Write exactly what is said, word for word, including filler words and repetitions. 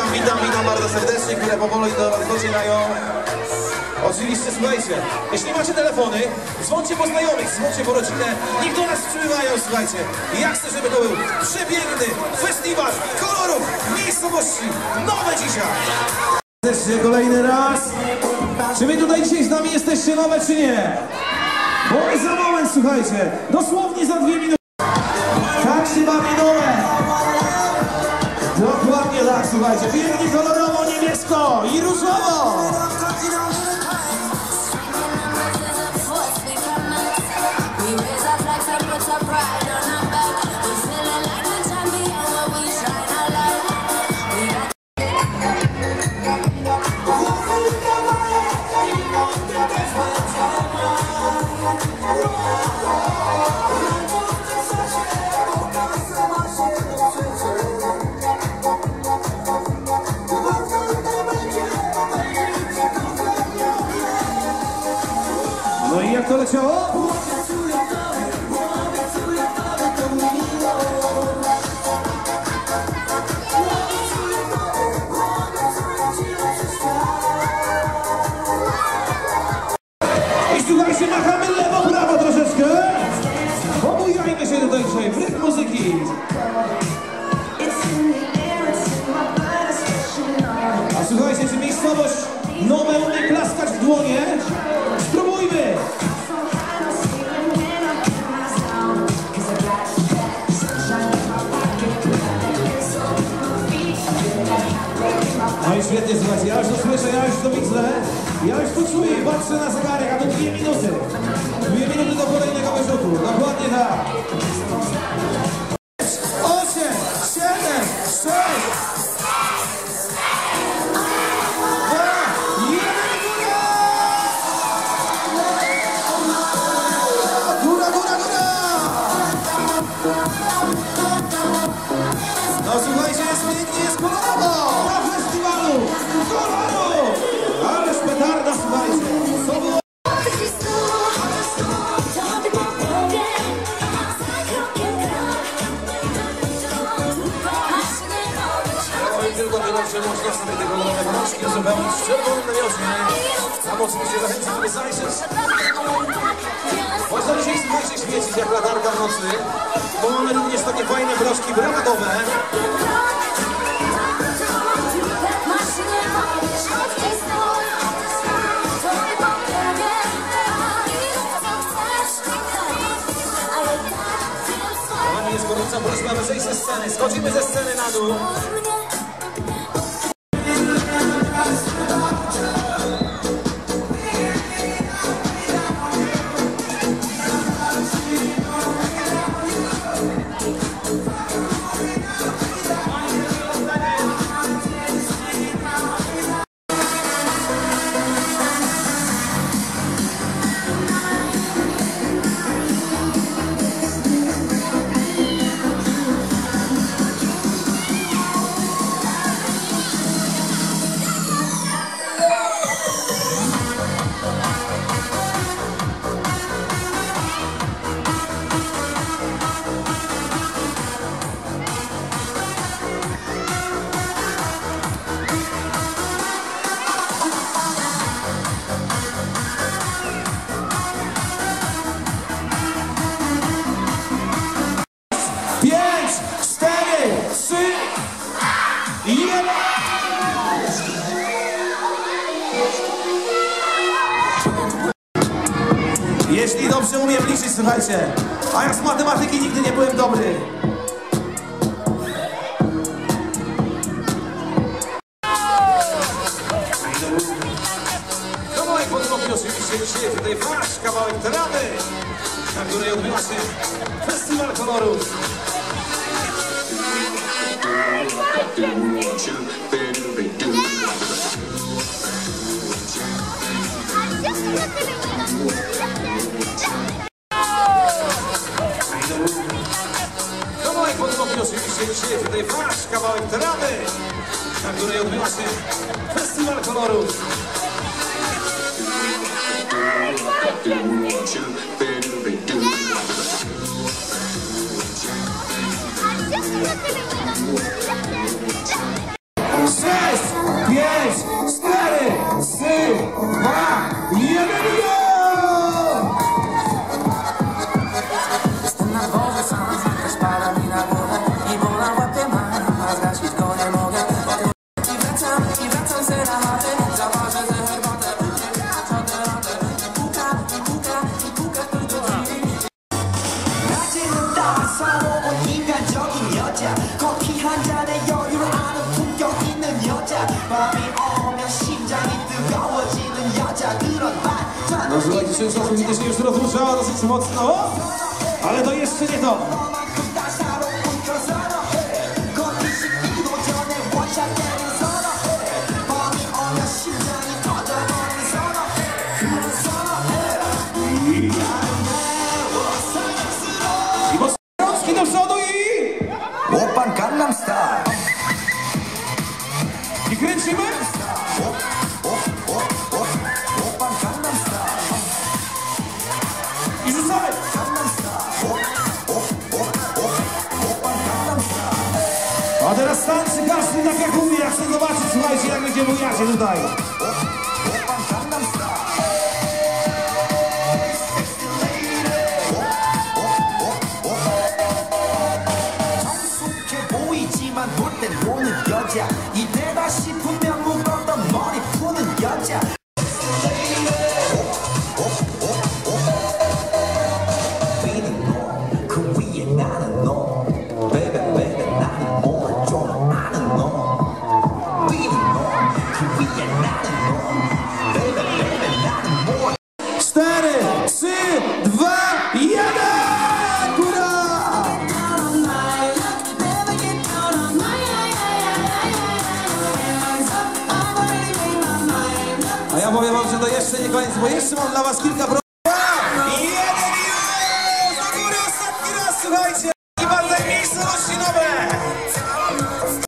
Witam, witam bardzo serdecznie, które powoli do was docierają. Oczywiście, słuchajcie, jeśli macie telefony, dzwońcie po znajomych, dzwońcie po rodzinę, niech do nas przybywają, słuchajcie. Ja chcę, żeby to był przepiękny festiwal kolorów, miejscowości nowe dzisiaj. Jesteście kolejny raz. Czy wy tutaj dzisiaj z nami jesteście nowe, czy nie? Bo za moment, słuchajcie, dosłownie za dwie minuty. Tak się bawi nowe. Dokładnie tak, słuchajcie, pięknie kolorowo, niebiesko i różowo. No i jak to leciało? I słuchajcie, machamy lewo, prawo troszeczkę. Pobujajmy się tutaj dzisiaj, wryk muzyki. A słuchajcie, czy miejscowość nowe umie klaskać w dłonie? Spróbujmy! No i świetnie, słuchajcie, ja już to słyszę, ja już to widzę, ja już to czuję, patrzę na zegarek, a to dwie minuty. Dwie minuty do kolejnego wyrzutu, dokładnie tak. Osiem, siedem, sześć, no słuchajcie, jest pięknie, jest kolorowo! Na festiwalu koloru! Ależ petarda, słuchajcie! Co było? Powiem tylko tyle, że można sobie te kolorowe mroczki uzupełnić w czerwonym namiocie. Tam oczywiście zachęcam, żeby zajrzeć. Można dzisiaj, słuchajcie, świecić jak latarka w nocy, bo mamy również takie fajne broszki bramatowe. Kochani, jest gorąca prośba, aby zejść ze sceny. Schodzimy ze sceny na dół. Jeśli dobrze umiem liczyć, słuchajcie, a ja z matematyki nigdy nie byłem dobry. Kawałek podwodny oczywiście dzisiaj tutaj wasz kawałek trawy, na której odbywa się Festiwal Kolorów. Kawałek podwodny oczywiście dzisiaj tutaj wasz kawałek trawy, na której odbywa się Festiwal Kolorów. Say Większość osób widzę, że już rozruszała dosyć mocno, ale to jeszcze nie to. I mocno rączki do przodu i... Open Gangnam Style. I kręcimy. I rzucamy. A teraz tańczy każdy tak jak umie. Ja chcę zobaczyć, słuchajcie, jak będzie bujacie tutaj. 이때다 싶으면 묶었던 머리 푸는 여자. Beating 너, 그 위에 나는 너. Baby, baby, 나는 뭘 좀 아는 너. Beating 너, 그 위에 나는 너. Baby, baby, 나는 뭘. cztery, trzy, dwa, jeden! Góra! A ja powiem wam, że to jeszcze nie koniec, bo jeszcze mam dla was kilka